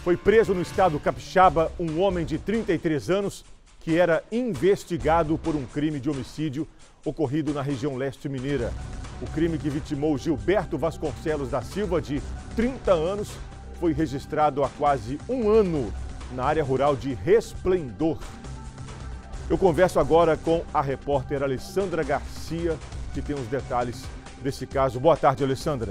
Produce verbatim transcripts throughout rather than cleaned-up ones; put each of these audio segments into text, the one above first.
Foi preso no estado capixaba um homem de trinta e três anos que era investigado por um crime de homicídio ocorrido na região leste mineira. O crime que vitimou Gilberto Vasconcelos da Silva, de trinta anos, foi registrado há quase um ano na área rural de Resplendor. Eu converso agora com a repórter Alessandra Garcia, que tem os detalhes desse caso. Boa tarde, Alessandra.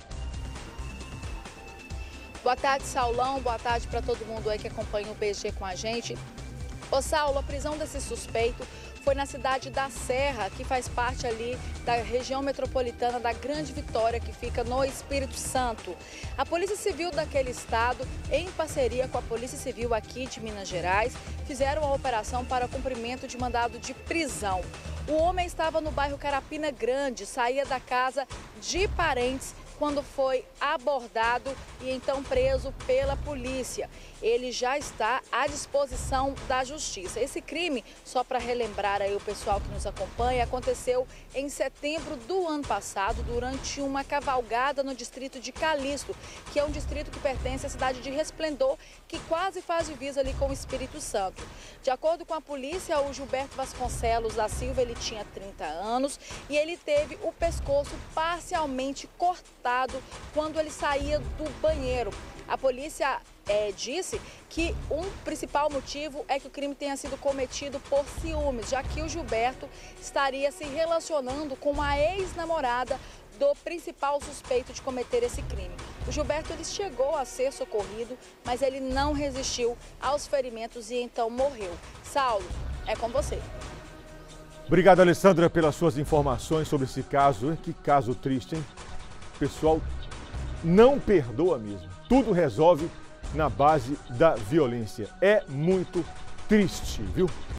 Boa tarde, Saulão. Boa tarde para todo mundo aí que acompanha o B G com a gente. Ô, Saulo, a prisão desse suspeito foi na cidade da Serra, que faz parte ali da região metropolitana da Grande Vitória, que fica no Espírito Santo. A Polícia Civil daquele estado, em parceria com a Polícia Civil aqui de Minas Gerais, fizeram a operação para cumprimento de mandado de prisão. O homem estava no bairro Carapina Grande, saía da casa de parentes quando foi abordado e então preso pela polícia. Ele já está à disposição da justiça. Esse crime, só para relembrar aí o pessoal que nos acompanha, aconteceu em setembro do ano passado, durante uma cavalgada no distrito de Calixto, que é um distrito que pertence à cidade de Resplendor, que quase faz divisa ali com o Espírito Santo. De acordo com a polícia, o Gilberto Vasconcelos da Silva, ele tinha trinta anos e ele teve o pescoço parcialmente cortado quando ele saía do banheiro. A polícia é, disse que um principal motivo é que o crime tenha sido cometido por ciúmes, já que o Gilberto estaria se relacionando com a ex-namorada do principal suspeito de cometer esse crime. O Gilberto ele chegou a ser socorrido, mas ele não resistiu aos ferimentos e então morreu. Saulo, é com você. Obrigado, Alessandra, pelas suas informações sobre esse caso. Que caso triste, hein? O pessoal não perdoa mesmo. Tudo resolve na base da violência. É muito triste, viu?